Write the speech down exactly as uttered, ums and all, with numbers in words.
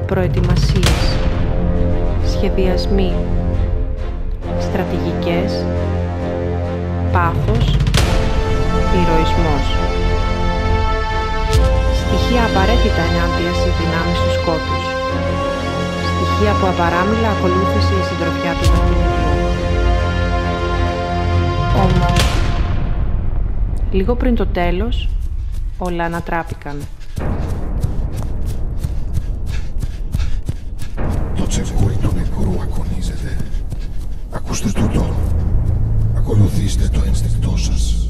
προετοιμασίες, σχεδιασμοί, στρατηγικές, πάθος, ηρωισμός. Στοιχεία απαραίτητα ενάντια στις δυνάμεις του σκότους. Στοιχεία που απαράμιλα ακολούθησε η συντροφιά του δαχτυλιδιού. Όμως, λίγο πριν το τέλος, όλα ανατράπηκαν. Το τσεκούρι του νεκρού αγωνίζεται. Ακούστε τούτο. Ακολουθήστε το ένστικτό σας.